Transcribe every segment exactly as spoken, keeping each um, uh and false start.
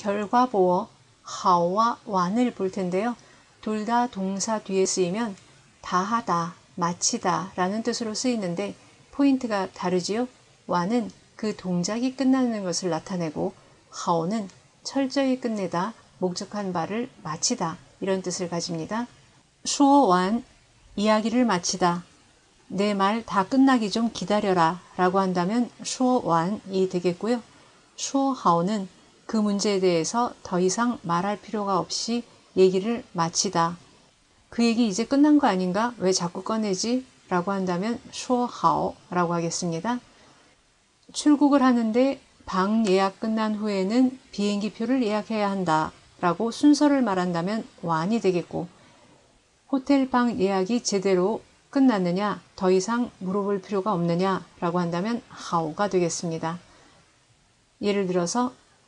결과보어 하오와 완을 볼 텐데요. 둘 다 동사 뒤에 쓰이면 다하다, 마치다 라는 뜻으로 쓰이는데 포인트가 다르지요. 완은 그 동작이 끝나는 것을 나타내고 하오는 철저히 끝내다, 목적한 바를 마치다 이런 뜻을 가집니다. 수어완, 이야기를 마치다. 내 말 다 끝나기 좀 기다려라 라고 한다면 수어완이 되겠고요. 수어하오는 그 문제에 대해서 더 이상 말할 필요가 없이 얘기를 마치다. 그 얘기 이제 끝난 거 아닌가? 왜 자꾸 꺼내지? 라고 한다면 수어하오 라고 하겠습니다. 출국을 하는데 방 예약 끝난 후에는 비행기 표를 예약해야 한다 라고 순서를 말한다면 완이 되겠고, 호텔 방 예약이 제대로 끝났느냐, 더 이상 물어볼 필요가 없느냐 라고 한다면 하오가 되겠습니다. 예를 들어서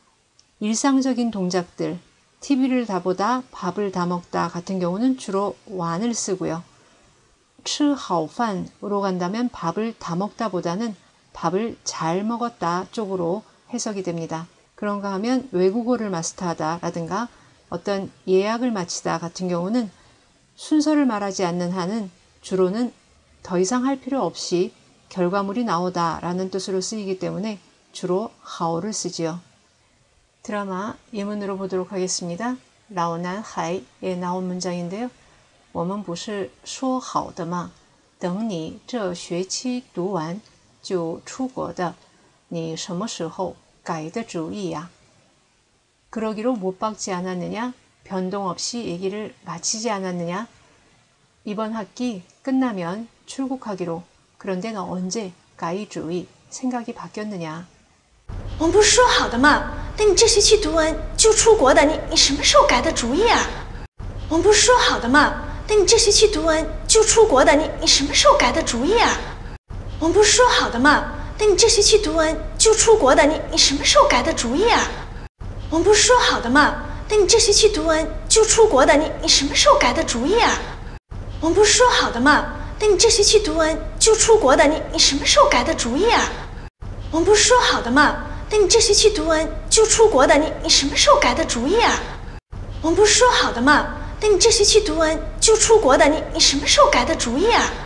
일상적인 동작들, 티비를 다 보다, 밥을 다 먹다 같은 경우는 주로 완을 쓰고요. 吃好饭으로 간다면 밥을 다 먹다 보다는 밥을 잘 먹었다 쪽으로 해석이 됩니다. 그런가 하면 외국어를 마스터하다 라든가 어떤 예약을 마치다 같은 경우는 순서를 말하지 않는 한은 주로는 더 이상 할 필요 없이 결과물이 나오다 라는 뜻으로 쓰이기 때문에 주로 하오를 쓰지요. 드라마 예문으로 보도록 하겠습니다. 라오난 하이에 나온 문장인데요. 我们不是说好的吗？等你这学期读完就出国的，你什么时候改的主意呀？ 그러기로 못 박지 않았느냐? 변동 없이 얘기를 마치지 않았느냐? 이번 학기 끝나면 출국하기로. 그런데 너 언제改主意 생각이 바뀌었느냐? 我们不是说好的吗？等你这学期读完就出国的，你你什么时候改的主意啊？我们不是说好的吗？等你这学期读完就出国的，你你什么时候改的主意啊？我们不是说好的吗？等你这学期读完就出国的，你你什么时候改的主意啊？我们不是说好的吗？等你这学期读完就出国的，你你什么时候改的主意啊？我们不是说好的吗？等你这学期读完就出国的，你你什么时候改的主意啊？我们不是说好的吗？等你这学期读完就出国的，你你什么时候改的主意啊？我们不是说好的吗？等你这学期读完就出国的，你你什么时候改的主意啊？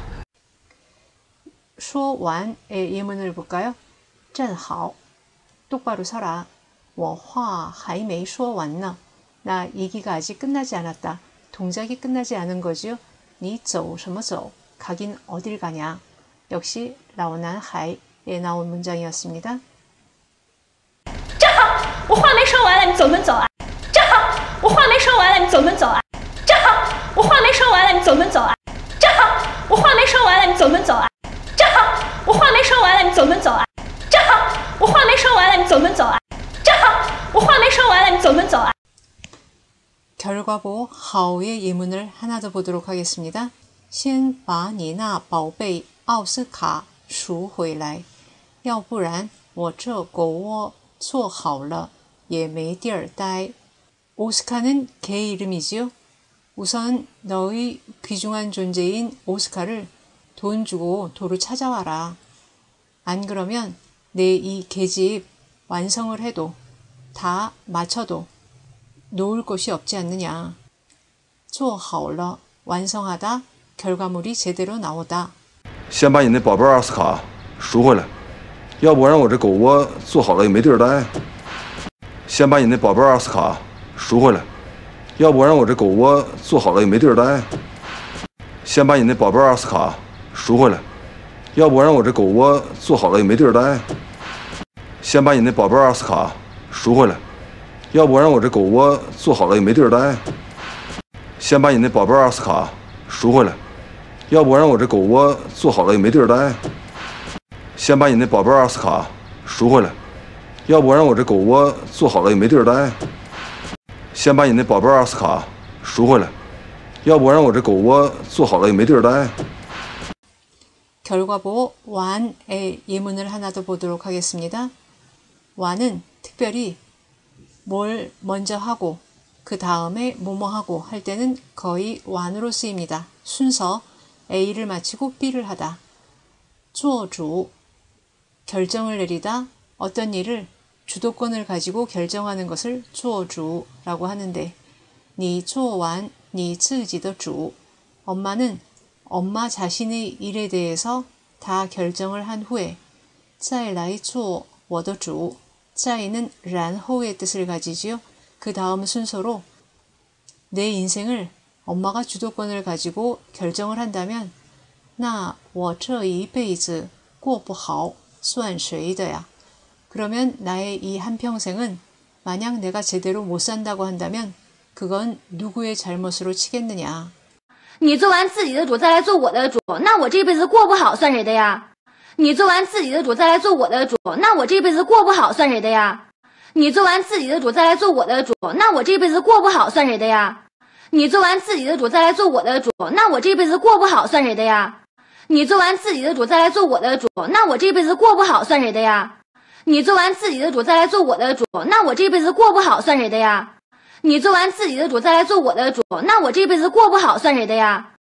说完의 예문을 볼까요? 站好, 똑바로 서라. 我话还没说完呢. 나 얘기가 아직 끝나지 않았다. 동작이 끝나지 않은 거지요. 你走什么走? 가긴 어딜 가냐? 역시 라오난 하이에 나온 문장이었습니다. 站好，我话没说完了，你走门走啊！站好，我话没说完了，你走门走啊！站好，我话没说完了，你走门走啊！站好，我话没说完了，你走门走啊！站好，我话没说完了，你走门走啊！站好，我话没说完了，你走门走啊！站好，我话没说完了，你走门走啊！ 결과보 하오의 예문을 하나 더 보도록 하겠습니다. 先把你那宝贝奥斯卡赎回来，要不然我这狗窝做好了也没地儿待. 오스카는 개 이름이지요. 우선 너의 귀중한 존재인 오스카를 돈 주고 도로 찾아와라. 안 그러면 내 이 개집 완성을 해도 다 마쳐도 놓을 곳이 없지 않느냐. 做好了 완성하다, 결과물이 제대로 나오다. 先把你那宝贝奥斯卡赎回来，要不然我这狗窝做好了也没地儿待。先把你那宝贝奥斯卡赎回来，要不然我这狗窝做好了也没地儿待。先把你那宝贝奥斯卡赎回来，要不然我这狗窝做好了也没地儿待。先把你那宝贝奥斯卡赎回来，要不然我这狗窝做好了也没地儿待。先把你那宝贝奥斯卡赎回来，要不然我这狗窝做好了也没地儿待。先把你那宝贝奥斯卡赎回来，要不然我这狗窝做好了也没地儿待。先把你那宝贝奥斯卡赎回来，要不然我这狗窝做好了也没地儿待。 결과보 완의 예문을 하나 더 보도록 하겠습니다. 완은 특별히 뭘 먼저 하고 그 다음에 뭐뭐 하고 할 때는 거의 완으로 쓰입니다. 순서 A를 마치고 B를 하다. 做主 결정을 내리다, 어떤 일을 주도권을 가지고 결정하는 것을 做主라고 하는데 你做完你自己的主 엄마는 엄마 자신의 일에 대해서 다 결정을 한 후에 再来做我的主 再는 然后의 뜻을 가지지요. 그 다음 순서로 내 인생을 엄마가 주도권을 가지고 결정을 한다면 那我这一辈子过不好算谁的呀? 그러면 나의 이 한평생은 만약 내가 제대로 못 산다고 한다면 그건 누구의 잘못으로 치겠느냐. 你做完自己的主再来做我的主，那我这辈子过不好算谁的呀？你做完自己的主再来做我的主，那我这辈子过不好算谁的呀？你做完自己的主再来做我的主，那我这辈子过不好算谁的呀？你做完自己的主再来做我的主，那我这辈子过不好算谁的呀？你做完自己的主再来做我的主，那我这辈子过不好算谁的呀？你做完自己的主再来做我的主，那我这辈子过不好算谁的呀？你做完自己的主再来做我的主，那我这辈子过不好算谁的呀？